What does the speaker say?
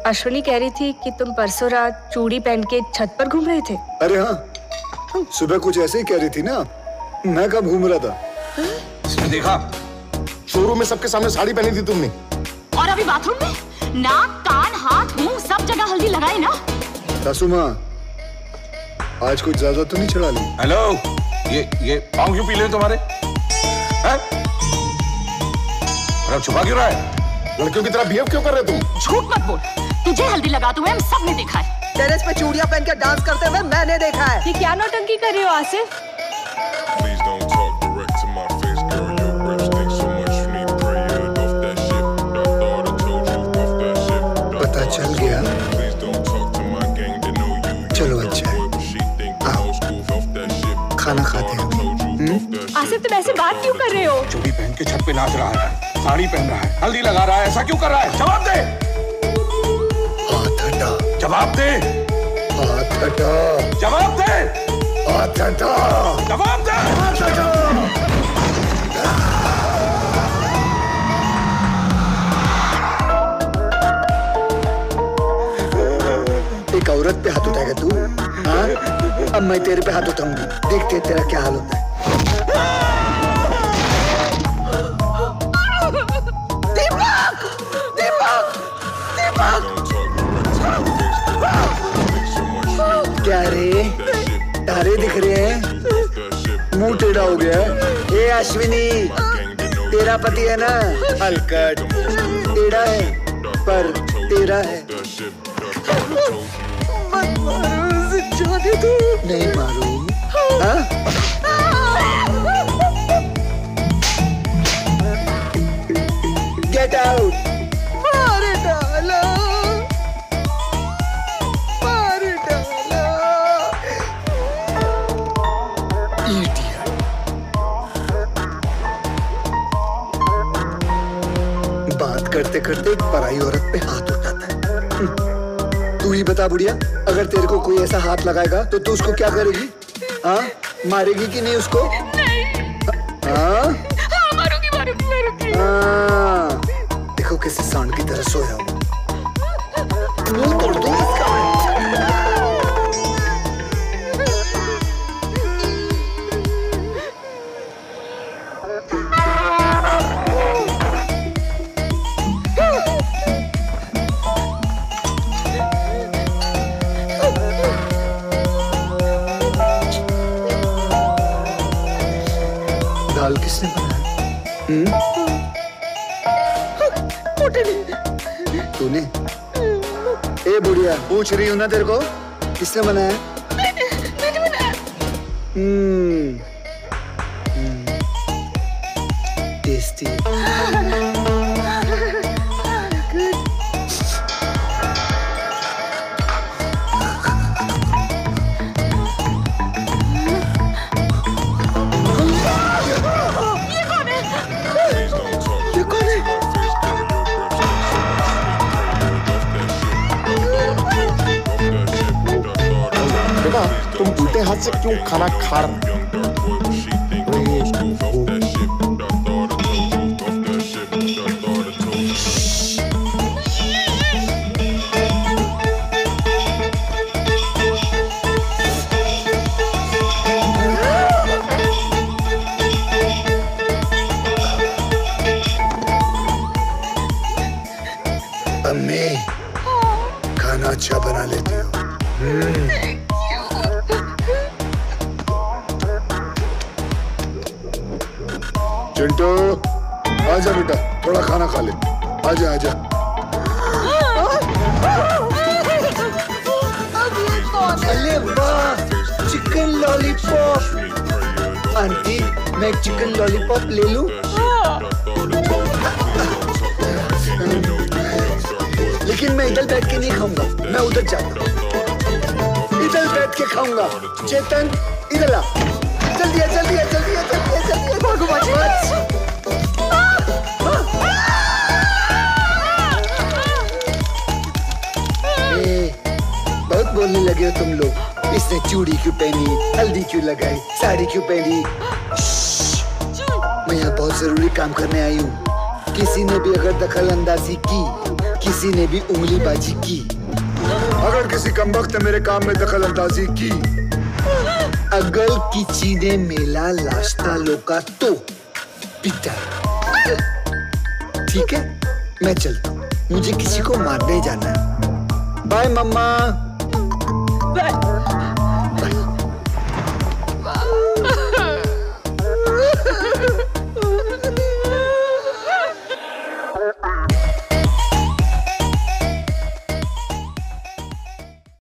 अश्विनी कह रही थी कि तुम परसों रात चूड़ी पहन के छत पर घूम रहे थे। अरे हाँ, सुबह कुछ ऐसे ही कह रही थी ना। मैं कब घूम रहा था? देखा, शोरूम में सबके सामने साड़ी पहनी थी तुमने। और अभी बाथरूम में नाक, कान, हाथ, मुंह सब जगह हल्दी लगाई ना। सासू माँ, आज कुछ ज्यादा तो नहीं चढ़ा ली? हेलो, ये पाँव क्यों पीले तुम्हारे? हैं? और छुपा क्यों रहा है? लड़कियों की तरह बिहेव क्यों कर रहे तुम? झूठ मत बोल, तुझे हल्दी लगाते हुए हम सब ने देखा है। टेरेस पे चूड़ियां पहन के डांस करते हुए मैंने देखा है। ये क्या नौटंकी कर रहे हो आसिफ? पता चल गया? चलो अच्छा है, आओ खाना खाते हैं। आसिफ तुम ऐसे बात क्यों कर रहे हो? चूड़ी पहन के छत पे नाच रहा है, साड़ी पहन रहा है, हल्दी लगा रहा है, ऐसा क्यों कर रहा है? जवाब दे। हाथ हटा। जवाब दे। हाथ हटा। जवाब दे। हाथ हटा। जवाब दे। हाथ हटा। एक औरत पे हाथ उठाएगा तू? हाँ? अब मैं तेरे पे हाथ उठाऊंगी, देखते हैं तेरा क्या हाल होता है। दीपक! दीपक! दीपक! क्या रे? तारे दिख रहे हैं? मुंह टेढ़ा हो गया है? ए अश्विनी, तेरा पति है ना? हलकट टेढ़ा है पर तेरा है। मत मारो उसे, जाने दो। नहीं मारू। हाँ? Get out! मार डाला, मार डाला। Idiot! बात करते करते पराई औरत पे हाथ उठाता है। तू ही बता बुढ़िया, अगर तेरे को कोई ऐसा हाथ लगाएगा तो तू उसको क्या करेगी? हाँ? मारेगी कि नहीं उसको? नहीं। हाँ? हाँ, मारूंगी मारूंगी मारूंगी। हाँ, देखो कैसे सांड की तरह सोया हूँ। मुंह तोड़ दूँ इसका। दाल किसने बनाया? तूने? ए बुढ़िया, पूछ रही हूँ ना तेरे को, किसने बनाया? मैंने बनाया। टेस्टी। तुम उल्टे हाथ से क्यों खाना खा रहे? अम्मी, खाना अच्छा बना लेती हो। चिंटू, आजा बेटा, थोड़ा खाना खा ले। आजा आजा। अरे वाह, चिकन लॉलीपॉप। आंटी, मैं एक चिकन लॉलीपॉप ले लूं? लेकिन मैं इधर बैठ के नहीं खाऊंगा, मैं उधर जाऊंगा। इधर बैठ के खाऊंगा। चेतन, इधर आ। जल्दी आ, जल्दी आ, जल्दी आ, जल्दी आ, जल्दी आ। भागो बच्चे। बहुत बोलने लगे हो तुम लोग। इसने चूड़ी क्यों पहनी, हल्दी क्यों लगाई, साड़ी क्यों पहनी? मैं यहाँ बहुत जरूरी काम करने आई हूँ। किसी ने भी अगर दखल अंदाजी की किसी ने भी उंगलीबाजी की, अगर किसी कमबख्त ने मेरे काम में दखल अंदाजी की, अगर किसी ने मेला लास्ता लोका तो पिटा। ठीक है, मैं चलता हूँ, मुझे किसी को मारने जाना है। बाय मम्मा। बाय।